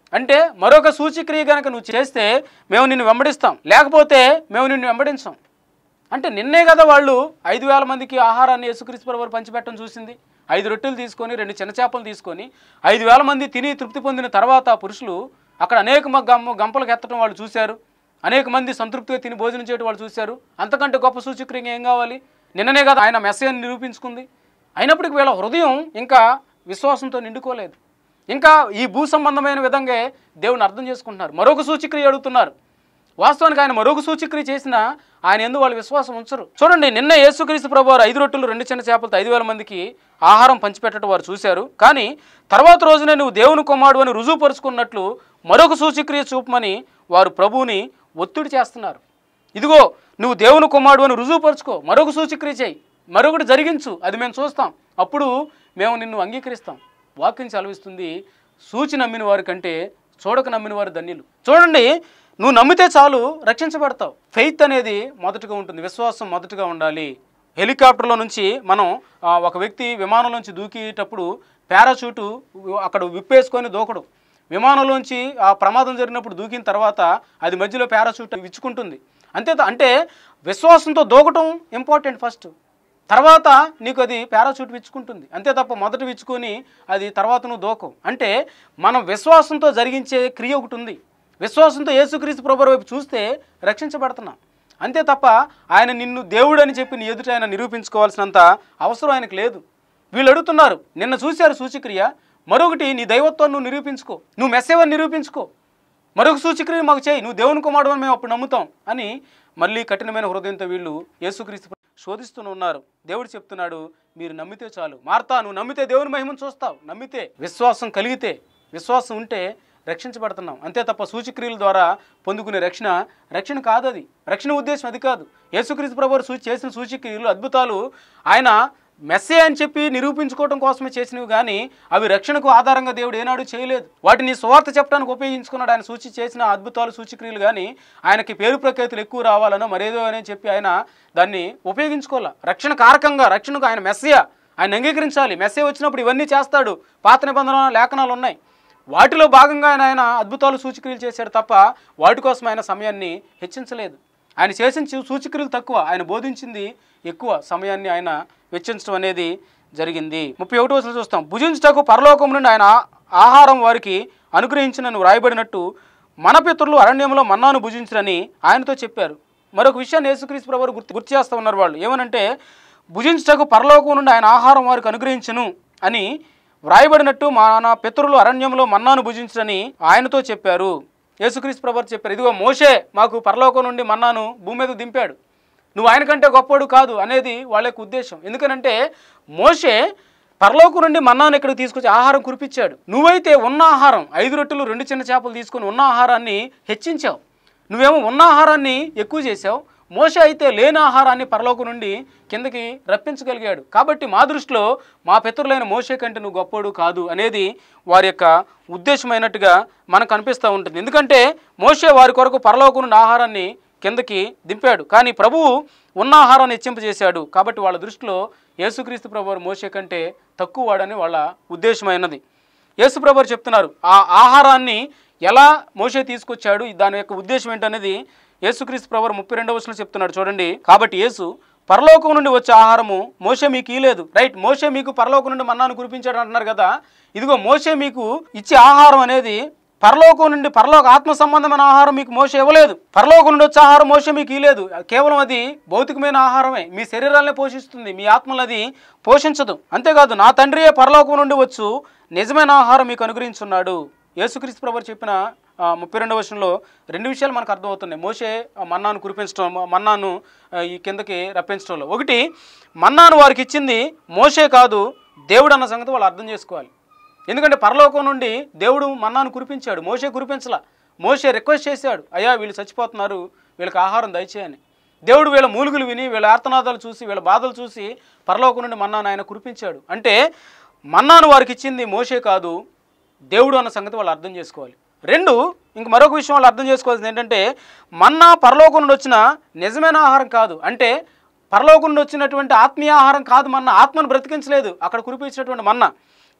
అంటే మరొక సూచక్రియ కనుక నువ్వు చేస్తే మేము నిన్ను వెంబడిస్తాం, లేకపోతే మేము నిన్ను వెంబడించాం. అంటే నిన్నే కదా వాళ్ళు ఐదు వేల మందికి ఆహారాన్ని యేసుక్రీస్తు ప్రభువు పంచిపెట్టడం చూసింది. ఐదు రొట్టెలు తీసుకొని రెండు చిన్న చేపలు తీసుకొని ఐదు వేల మంది తిని తృప్తి పొందిన తర్వాత పురుషులు అక్కడ అనేక గంప గంపలకు ఎత్తడం వాళ్ళు చూశారు. అనేక మంది సంతృప్తిగా తిని భోజనం చేయడం వాళ్ళు చూశారు. అంతకంటే గొప్ప సూచక్రియ ఏం కావాలి? నిన్ననే కదా ఆయన మెస్సీయని నిరూపించుకుంది. అయినప్పటికీ వీళ్ళ హృదయం ఇంకా విశ్వాసంతో నిండుకోలేదు. ఇంకా ఈ భూ సంబంధమైన విధంగా దేవుని అర్థం చేసుకుంటున్నారు. మరొక సూచక్రియ అడుగుతున్నారు. వాస్తవానికి ఆయన మరొక సూచక్రియ చేసినా ఆయన ఎందు వాళ్ళు విశ్వాసం ఉంచరు. చూడండి, నిన్న యేసుక్రీస్తు ప్రభువారు ఐదు రొట్టెలు రెండు చిన్న చేపలతో ఐదు వేల మందికి ఆహారం పంచిపెట్టడం వారు చూశారు. కానీ తర్వాత రోజునే నువ్వు దేవుని కుమారుడు అని రుజువుపరుచుకున్నట్లు మరొక సూచక్రియ చూపమని వారు ప్రభువుని ఒత్తిడి చేస్తున్నారు. ఇదిగో నువ్వు దేవుని కుమారుడు అని రుజువుపరుచుకో, మరొక సూచక్రియ చేయి, మరొకటి జరిగించు, అది మేము చూస్తాం, అప్పుడు మేము నిన్ను అంగీకరిస్తాం. వాక్యం సెలవిస్తుంది, సూచి నమ్మిన వారి కంటే చూడక నమ్మిన వారు ధన్యులు. చూడండి, నువ్వు నమ్మితే చాలు రక్షించబడతావు. ఫెయిత్ అనేది మొదటగా ఉంటుంది, విశ్వాసం మొదటగా ఉండాలి. హెలికాప్టర్లో నుంచి మనం ఒక వ్యక్తి విమానంలోంచి దూకేటప్పుడు పారాచూటు అక్కడ విప్పేసుకొని దూకడం. విమానంలోంచి ఆ ప్రమాదం జరిగినప్పుడు దూకిన తర్వాత అది మధ్యలో పారాచూట్ విచ్చుకుంటుంది. అంతే. అంటే విశ్వాసంతో దూకటం ఇంపార్టెంట్ ఫస్ట్, తర్వాత నీకు అది పారాచూట్ విచ్చుకుంటుంది. అంతే తప్ప మొదట విచ్చుకొని అది తర్వాత నువ్వు దూకవు. అంటే మనం విశ్వాసంతో జరిగించే క్రియ ఒకటి ఉంది. విశ్వాసంతో యేసుక్రీస్తు ప్రభువు వైపు చూస్తే రక్షించబడుతున్నాం. అంతే తప్ప ఆయన నిన్ను దేవుడు అని చెప్పి నీ ఎదుట ఆయన నిరూపించుకోవాల్సినంత అవసరం ఆయనకు లేదు. వీళ్ళు అడుగుతున్నారు, నిన్న చూశారు సూచక్రియ, మరొకటి నీ దైవత్వాన్ని నువ్వు నిరూపించుకో, నువ్వు మెస్సేవని నిరూపించుకో, మరొక సూచక్రియ మాకు చేయి, నువ్వు దేవుని కుమారుడు అని మేము అప్పుడు నమ్ముతాం అని మళ్ళీ కఠినమైన హృదయంతో వీళ్ళు యేసుక్రీస్తు శోధిస్తూ ఉన్నారు. దేవుడు చెప్తున్నాడు, మీరు నమ్మితే చాలు. మార్తా, నువ్వు నమ్మితే దేవుని మహిమను చూస్తావు. నమ్మితే, విశ్వాసం కలిగితే, విశ్వాసం ఉంటే రక్షించబడుతున్నాం. అంతే తప్ప సూచక్రియల ద్వారా పొందుకునే రక్షణ రక్షణ కాదు. అది రక్షణ ఉద్దేశం అది కాదు. యేసుక్రీస్తు ప్రభువు సూ చేసిన సూచక్రియలు, అద్భుతాలు ఆయన మెస్సే అని చెప్పి నిరూపించుకోవడం కోసమే చేసినవి, కానీ అవి రక్షణకు ఆధారంగా దేవుడు ఏనాడు చేయలేదు. వాటిని స్వార్థ చెప్పడానికి ఉపయోగించుకున్నాడు. ఆయన సూచి చేసిన అద్భుతాలు సూచక్రియలు కానీ ఆయనకి పేరు ప్రఖ్యాతులు ఎక్కువ రావాలనో మరేదో అని చెప్పి ఆయన దాన్ని ఉపయోగించుకోవాలి. రక్షణ కారకంగా, రక్షణకు ఆయన మెస్సియా, ఆయన అంగీకరించాలి. మెస్సే వచ్చినప్పుడు ఇవన్నీ చేస్తాడు. పాత నిబంధన లేఖనాలు ఉన్నాయి, వాటిలో భాగంగా ఆయన ఆయన అద్భుతాలు సూచక్రియలు చేశాడు తప్ప వాటి కోసం ఆయన సమయాన్ని హెచ్చించలేదు. ఆయన చేసిన సూచక్రియలు తక్కువ, ఆయన బోధించింది ఎక్కువ సమయాన్ని ఆయన వెచ్చించడం అనేది జరిగింది. ముప్పై ఒకటో వచనం చూస్తాం, భుజించుటకు పరలోకం నుండి ఆయన ఆహారం వారికి అనుగ్రహించినను వ్రాయబడినట్టు మన పితరులు అరణ్యంలో మన్నాను భుజించరని ఆయనతో చెప్పారు. మరొక విషయాన్ని యేసుక్రీస్తు ప్రభువు గుర్తు గుర్తు చేస్తూ ఉన్నారు వాళ్ళు. ఏమనంటే, భుజించుటకు పరలోకం నుండి ఆయన ఆహారం వారికి అనుగ్రహించును అని వ్రాయబడినట్టు మన పితరులు అరణ్యంలో మన్నాను భుజించరని ఆయనతో చెప్పారు. యేసుక్రీస్తు ప్రభువు చెప్పారు, ఇదిగో మోషే మాకు పరలోకం నుండి మన్నాను భూమి మీద దింపాడు, నువ్వు ఆయన కంటే గొప్పవాడు కాదు అనేది వాళ్ళ యొక్క ఉద్దేశం. ఎందుకనంటే మోషే పరలోకం నుండి మన్నాను ఇక్కడికి తీసుకొచ్చి ఆహారం కురిపించాడు. నువ్వైతే ఉన్న ఆహారం ఐదు రొట్టెలు రెండు చిన్న చేపలు తీసుకొని ఉన్న ఆహారాన్ని హెచ్చించావు. నువ్వేమో ఉన్న ఆహారాన్ని ఎక్కువ చేసావు. మోషే అయితే లేని ఆహారాన్ని పరలోకం నుండి కిందకి రప్పించగలిగాడు. కాబట్టి మా దృష్టిలో మా పితరులైన మోషే కంటే నువ్వు గొప్పవాడు కాదు అనేది వారి యొక్క ఉద్దేశమైనట్టుగా మనకు అనిపిస్తూ ఉంటుంది. ఎందుకంటే మోషే వారి కొరకు పరలోకం నుండి ఆహారాన్ని కిందకి దింపాడు, కానీ ప్రభువు ఉన్న ఆహారాన్ని హెచ్చింపజేశాడు. కాబట్టి వాళ్ళ దృష్టిలో యేసుక్రీస్తు ప్రభువు మోషే కంటే తక్కువ వాడని వాళ్ళ ఉద్దేశమైనది. యేసు ప్రభువు చెప్తున్నారు, ఆ ఆహారాన్ని ఎలా మోషే తీసుకొచ్చాడు, దాని యొక్క ఉద్దేశం ఏంటనేది యేసుక్రీస్తు ప్రభువు ముప్పై రెండవ వచనంలో చెప్తున్నాడు. చూడండి, కాబట్టి యేసు పరలోకం నుండి వచ్చే ఆహారము మోషే మీకు ఇలేదు. రైట్, మోషే మీకు పరలోకం నుండి మన్నాను కురిపించాడు అంటున్నారు కదా. ఇదిగో మోషే మీకు ఇచ్చే ఆహారం అనేది పరలోకం నుండి, పరలోక ఆత్మ సంబంధమైన ఆహారం మీకు మోషే ఇవ్వలేదు. పరలోకం నుండి వచ్చే ఆహారం మోషే మీకు ఇలేదు. కేవలం అది భౌతికమైన ఆహారమే, మీ శరీరాలనే పోషిస్తుంది, మీ ఆత్మలు అది పోషించదు. అంతేకాదు, నా తండ్రియే పరలోకం నుండి వచ్చు నిజమైన ఆహారం మీకు అనుగ్రహించున్నాడు. యేసుక్రీస్తు ప్రభువు చెప్పిన ముప్పై రెండవ వచనంలో రెండు విషయాలు మనకు అర్థమవుతున్నాయి. మోషే మన్నాను కురిపించడం, మన్నాను ఈ కిందకి రప్పించడంలో. ఒకటి, మన్నాను వారికి ఇచ్చింది మోషే కాదు, దేవుడు అన్న సంగతి వాళ్ళు అర్థం చేసుకోవాలి. ఎందుకంటే పరలోకం నుండి దేవుడు మన్నాను కురిపించాడు, మోషే కురిపించలా. మోషే రిక్వెస్ట్ చేశాడు, అయ్యా వీళ్ళు చచ్చిపోతున్నారు, వీళ్ళకి ఆహారం దయచేయని. దేవుడు వీళ్ళ మూలుగులు విని, వీళ్ళ ఆర్తనాదాలు చూసి, వీళ్ళ బాధలు చూసి పరలోకం నుండి మన్నాను ఆయన కురిపించాడు. అంటే మన్నాను వారికి ఇచ్చింది మోషే కాదు, దేవుడు అన్న సంగతి వాళ్ళు అర్థం చేసుకోవాలి. రెండు, ఇంక మరొక విషయం వాళ్ళు అర్థం చేసుకోవాల్సింది ఏంటంటే, మన్నా పరలోకం నుండి వచ్చిన నిజమైన ఆహారం కాదు. అంటే పరలోకం నుండి వచ్చినటువంటి ఆత్మీయ ఆహారం కాదు మన్నా, ఆత్మను బ్రతికించలేదు అక్కడ కురిపించినటువంటి మన్నా.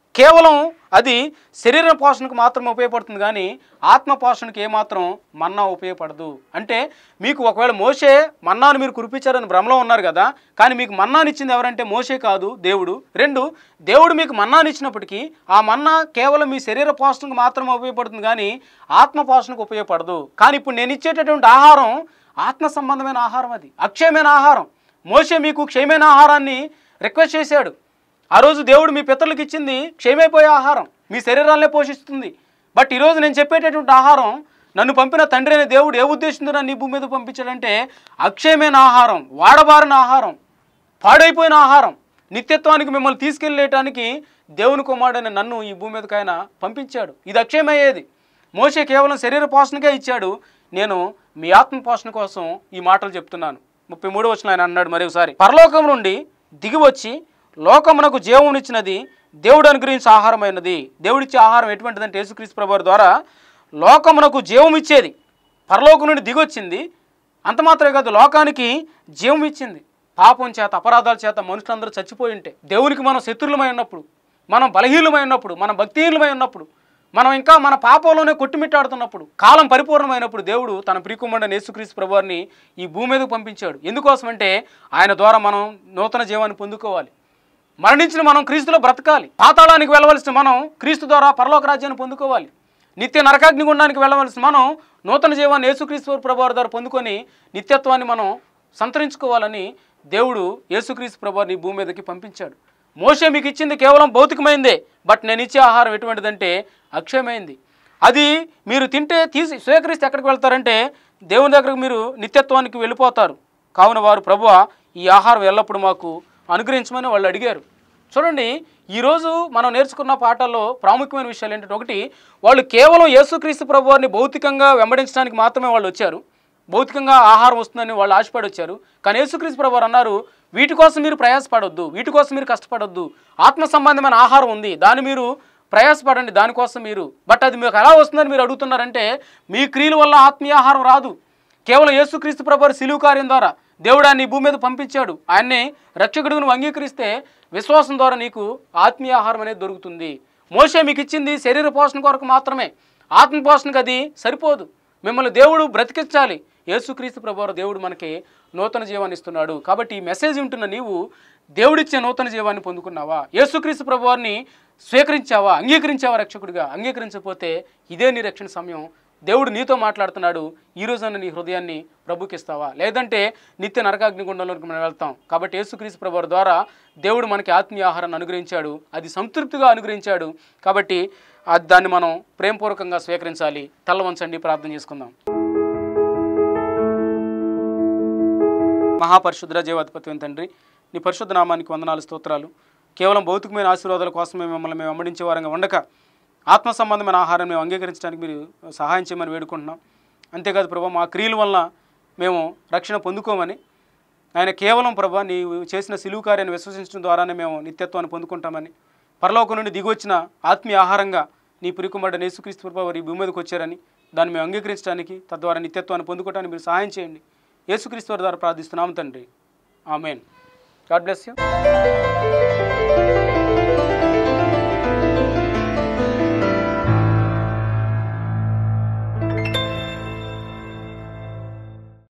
కేవలం అది శరీర పోషణకు మాత్రం ఉపయోగపడుతుంది, కానీ ఆత్మ పోషణకు ఏమాత్రం మన్నా ఉపయోగపడదు. అంటే మీకు ఒకవేళ మోషే మన్నాను మీరు కురిపించారని భ్రమలో ఉన్నారు కదా, కానీ మీకు మన్నాను ఇచ్చింది ఎవరంటే మోషే కాదు, దేవుడు. రెండు, దేవుడు మీకు మన్నాను ఇచ్చినప్పటికీ ఆ మన్నా కేవలం మీ శరీర పోషణకు మాత్రం ఉపయోగపడుతుంది, కానీ ఆత్మ పోషణకు ఉపయోగపడదు. కానీ ఇప్పుడు నేను ఇచ్చేటటువంటి ఆహారం ఆత్మ సంబంధమైన ఆహారం, అది అక్షయమైన ఆహారం. మోషే మీకు క్షయమైన ఆహారాన్ని రిక్వెస్ట్ చేశాడు. ఆ రోజు దేవుడు మీ పితరులకు ఇచ్చింది క్షయమైపోయే ఆహారం, మీ శరీరాలనే పోషిస్తుంది. బట్ ఈరోజు నేను చెప్పేటటువంటి ఆహారం, నన్ను పంపిన తండ్రి అనే దేవుడు ఏ ఉద్దేశంతో నన్ను ఈ భూమి మీద పంపించాడంటే అక్షయమైన ఆహారం, వాడబారిన ఆహారం, పాడైపోయిన ఆహారం, నిత్యత్వానికి మిమ్మల్ని తీసుకెళ్ళేయటానికి దేవుని కుమారుడైన నన్ను ఈ భూమి మీదకి ఆయన పంపించాడు. ఇది అక్షయమయ్యేది. మోషే కేవలం శరీర పోషణకే ఇచ్చాడు, నేను మీ ఆత్మ పోషణ కోసం ఈ మాటలు చెప్తున్నాను. ముప్పై మూడు వచనం ఆయన అన్నాడు మరొకసారి, పరలోకం నుండి దిగివచ్చి లోకమునకు జీవమునిచ్చినది దేవుడు అనుగ్రహించే ఆహారమైనది. దేవుడిచ్చే ఆహారం ఎటువంటిదంటే యేసుక్రీస్తు ప్రభువారి ద్వారా లోకమునకు జీవం ఇచ్చేది. పరలోకం నుండి దిగొచ్చింది, అంత మాత్రమే కాదు, లోకానికి జీవం ఇచ్చింది. పాపం చేత, అపరాధాల చేత మనుషులందరూ చచ్చిపోయి ఉంటే, దేవునికి మనం శత్రులమై ఉన్నప్పుడు, మనం బలహీనమై ఉన్నప్పుడు, మనం భక్తిహీనులమై ఉన్నప్పుడు, మనం ఇంకా మన పాపంలోనే కొట్టుమిట్టాడుతున్నప్పుడు, కాలం పరిపూర్ణమైనప్పుడు దేవుడు తన ప్రియకుమారుడైన యేసుక్రీస్తు ప్రభువారిని ఈ భూమి మీదకు పంపించాడు. ఎందుకోసమంటే ఆయన ద్వారా మనం నూతన జీవాన్ని పొందుకోవాలి. మరణించిన మనం క్రీస్తులో బ్రతకాలి. పాతాళానికి వెళ్ళవలసిన మనం క్రీస్తు ద్వారా పరలోక రాజ్యాన్ని పొందుకోవాలి. నిత్య నరకాగ్నిగుండానికి వెళ్ళవలసిన మనం నూతన జీవాన్ని యేసుక్రీస్తు ప్రభువారి ద్వారా పొందుకొని నిత్యత్వాన్ని మనం సంతరించుకోవాలని దేవుడు యేసుక్రీస్తు ప్రభువారిని భూమి మీదకి పంపించాడు. మోషే మీకు ఇచ్చింది కేవలం భౌతికమైందే, బట్ నేను ఇచ్చే ఆహారం ఎటువంటిదంటే అక్షయమైంది. అది మీరు తింటే తీసి స్వీకరిస్తే ఎక్కడికి వెళ్తారంటే దేవుని దగ్గరకు మీరు నిత్యత్వానికి వెళ్ళిపోతారు. కావున వారు ప్రభువా ఈ ఆహారం ఎల్లప్పుడూ మాకు అనుగ్రహించమని వాళ్ళు అడిగారు. చూడండి, ఈరోజు మనం నేర్చుకున్న పాఠాల్లో ప్రాముఖ్యమైన విషయాలు ఏంటంటే, ఒకటి, వాళ్ళు కేవలం యేసుక్రీస్తు ప్రభువారిని భౌతికంగా వెంబడించడానికి మాత్రమే వాళ్ళు వచ్చారు. భౌతికంగా ఆహారం వస్తుందని వాళ్ళు ఆశపడి వచ్చారు. కానీ యేసుక్రీస్తు ప్రభువారు అన్నారు, వీటి కోసం మీరు ప్రయాసపడొద్దు, వీటి కోసం మీరు కష్టపడొద్దు. ఆత్మ సంబంధమైన ఆహారం ఉంది, దాన్ని మీరు ప్రయాసపడండి, దానికోసం మీరు. బట్ అది మీకు ఎలా వస్తుందని మీరు అడుగుతున్నారంటే, మీ క్రియల వల్ల ఆత్మీయ ఆహారం రాదు. కేవలం యేసుక్రీస్తు ప్రభువారి సిలువ కార్యం ద్వారా దేవుడు ఆయన ఈ భూమి మీద పంపించాడు. ఆయన్ని రక్షకుడిని నువ్వు అంగీకరిస్తే విశ్వాసం ద్వారా నీకు ఆత్మీయ ఆహారం అనేది దొరుకుతుంది. మోషే మీకు ఇచ్చింది శరీర పోషణ కొరకు మాత్రమే, ఆత్మ పోషణకు అది సరిపోదు. మిమ్మల్ని దేవుడు బ్రతికించాలి. యేసుక్రీస్తు ప్రభువారు దేవుడు మనకి నూతన జీవాన్ని ఇస్తున్నాడు. కాబట్టి ఈ మెసేజ్ ఉంటున్న నీవు దేవుడిచ్చే నూతన జీవాన్ని పొందుకున్నావా? యేసుక్రీస్తు ప్రభువారిని స్వీకరించావా? అంగీకరించావా రక్షకుడిగా? అంగీకరించకపోతే ఇదే నీ రక్షణ సమయం. దేవుడు నీతో మాట్లాడుతున్నాడు. ఈ రోజున నీ హృదయాన్ని ప్రభుకి ఇస్తావా? లేదంటే నిత్య నరకాగ్నిగుండంలోకి మనం వెళ్తాం. కాబట్టి యేసుక్రీస్తు ప్రభువారి ద్వారా దేవుడు మనకి ఆత్మీయ ఆహారాన్ని అనుగ్రహించాడు, అది సంతృప్తిగా అనుగ్రహించాడు. కాబట్టి అది దాన్ని మనం ప్రేమపూర్వకంగా స్వీకరించాలి. తల్ల వంచండి, ప్రార్థన చేసుకుందాం. మహాపరిశుద్ధ జీవాధిపతి తండ్రి, నీ పరిశుద్ధ నామానికి వందనాలు, స్తోత్రాలు. కేవలం భౌతికమైన ఆశీర్వాదాల కోసమే మిమ్మల్ని మేము వెంబడించే వారంగా ఉండక ఆత్మ సంబంధమైన ఆహారం మేము అంగీకరించడానికి మీరు సహాయం చేయమని వేడుకుంటున్నాం. అంతేకాదు ప్రభా, మా క్రియల వల్ల మేము రక్షణ పొందుకోమని, ఆయన కేవలం ప్రభా నీవు చేసిన సిలువ కార్యాన్ని విశ్వసించడం ద్వారానే మేము నిత్యత్వాన్ని పొందుకుంటామని, పరలోకం నుండి దిగొచ్చిన ఆత్మీయ ఆహారంగా నీ ప్రియకుమారుడైన యేసుక్రీస్తు ప్రభువారు ఈ భూమి మీదకి వచ్చారని, దాన్ని మేము అంగీకరించడానికి, తద్వారా నిత్యత్వాన్ని పొందుకోవడానికి మీరు సహాయం చేయండి. యేసుక్రీస్తు వారి ద్వారా ప్రార్థిస్తున్నాము తండ్రి. ఆమేన్. God bless you.